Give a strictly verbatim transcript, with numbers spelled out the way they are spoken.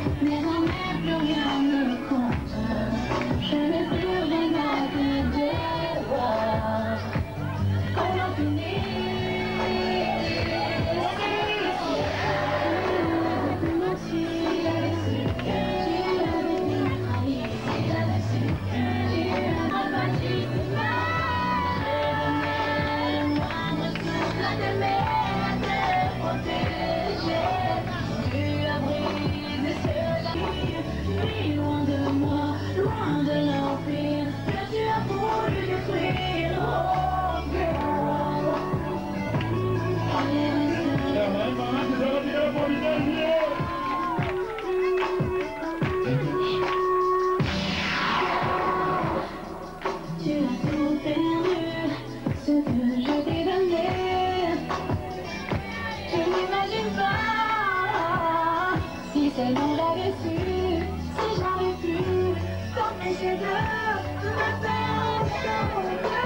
Désormais plus rien ne compte. Je n'ai plus rien à te devoir. Qu'on en finisse. Depuis moi tu l'avais su. Tu l'avais vu me trahir. Tu l'avais su. Tu n'auras pas su ce mal. Le moindre souffle à t'aimer, à te protéger. Tu as brisé ce laïc. Puis loin de moi, loin de l'empire que tu as voulu détruire. Oh girl. Tu as tout perdu, ce que je t'ai donné. Tu n'imagines pas, si seulement j'avais su, si j'avais pu t'empêcher de me perdre.